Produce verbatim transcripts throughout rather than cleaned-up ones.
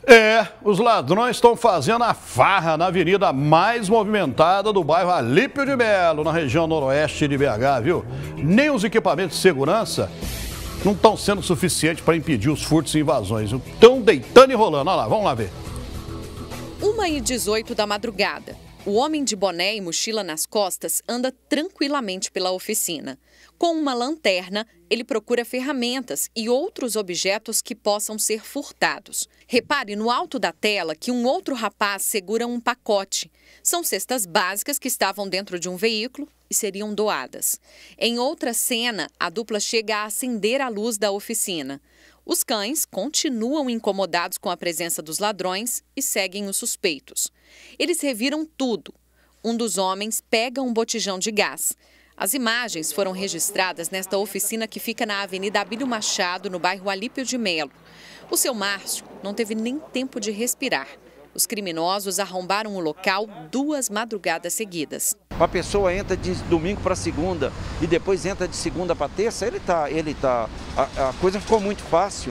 É, os ladrões estão fazendo a farra na avenida mais movimentada do bairro Alípio de Melo, na região noroeste de B H, viu? Nem os equipamentos de segurança não estão sendo suficientes para impedir os furtos e invasões. Estão deitando e rolando. Olha lá, vamos lá ver. uma e dezoito da madrugada. O homem de boné e mochila nas costas anda tranquilamente pela oficina. Com uma lanterna, ele procura ferramentas e outros objetos que possam ser furtados. Repare no alto da tela que um outro rapaz segura um pacote. São cestas básicas que estavam dentro de um veículo e seriam doadas. Em outra cena, a dupla chega a acender a luz da oficina. Os cães continuam incomodados com a presença dos ladrões e seguem os suspeitos. Eles reviram tudo. Um dos homens pega um botijão de gás. As imagens foram registradas nesta oficina que fica na Avenida Abílio Machado, no bairro Alípio de Melo. O seu Márcio não teve nem tempo de respirar. Os criminosos arrombaram o local duas madrugadas seguidas. A pessoa entra de domingo para segunda e depois entra de segunda para terça, ele tá, ele tá, a, a coisa ficou muito fácil.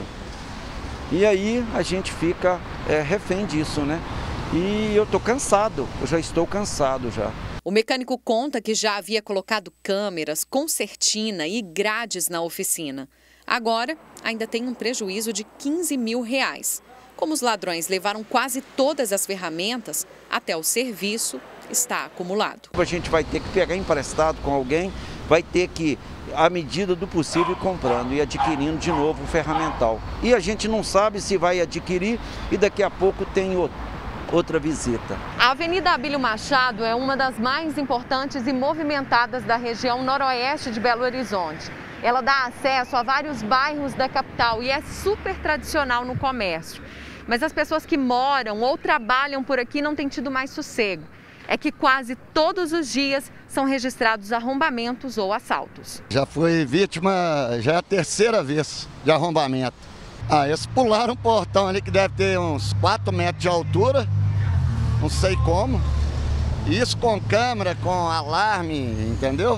E aí a gente fica é, refém disso, né? E eu tô cansado, eu já estou cansado já. O mecânico conta que já havia colocado câmeras, concertina e grades na oficina. Agora, ainda tem um prejuízo de quinze mil reais. Como os ladrões levaram quase todas as ferramentas, até o serviço está acumulado. A gente vai ter que pegar emprestado com alguém, vai ter que, à medida do possível, ir comprando e adquirindo de novo o ferramental. E a gente não sabe se vai adquirir e daqui a pouco tem outro. outra visita. A Avenida Abílio Machado é uma das mais importantes e movimentadas da região noroeste de Belo Horizonte. Ela dá acesso a vários bairros da capital e é super tradicional no comércio. Mas as pessoas que moram ou trabalham por aqui não têm tido mais sossego. É que quase todos os dias são registrados arrombamentos ou assaltos. Já fui vítima, já é a terceira vez de arrombamento. Ah, eles pularam um portão ali que deve ter uns quatro metros de altura, não sei como. Isso com câmera, com alarme, entendeu?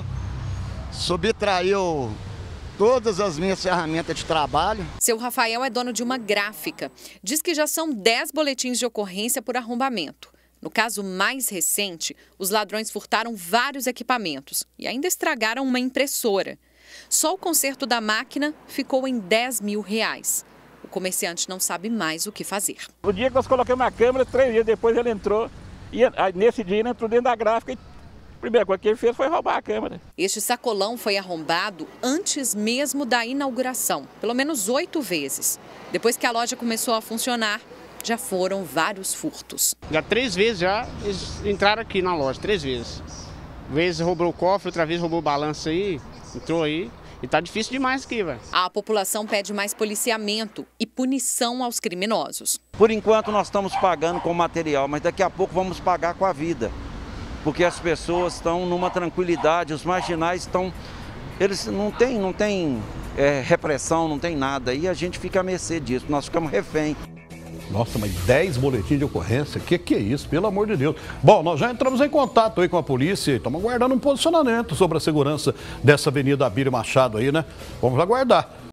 Subtraiu todas as minhas ferramentas de trabalho. Seu Rafael é dono de uma gráfica. Diz que já são dez boletins de ocorrência por arrombamento. No caso mais recente, os ladrões furtaram vários equipamentos e ainda estragaram uma impressora. Só o conserto da máquina ficou em dez mil reais. O comerciante não sabe mais o que fazer. O dia que nós colocamos a câmera, três dias depois ele entrou, e nesse dia ele entrou dentro da gráfica e a primeira coisa que ele fez foi roubar a câmera. Este sacolão foi arrombado antes mesmo da inauguração, pelo menos oito vezes. Depois que a loja começou a funcionar, já foram vários furtos. Já três vezes já eles entraram aqui na loja, três vezes. Uma vez roubou o cofre, outra vez roubou o balanço aí, entrou aí. E tá difícil demais aqui, velho. A população pede mais policiamento e punição aos criminosos. Por enquanto nós estamos pagando com material, mas daqui a pouco vamos pagar com a vida. Porque as pessoas estão numa tranquilidade, os marginais estão... Eles não têm, não têm é, repressão, não tem nada. E a gente fica à mercê disso, nós ficamos refém. Nossa, mas dez boletins de ocorrência? Que que é isso? Pelo amor de Deus. Bom, nós já entramos em contato aí com a polícia e estamos aguardando um posicionamento sobre a segurança dessa Avenida Abílio Machado aí, né? Vamos aguardar.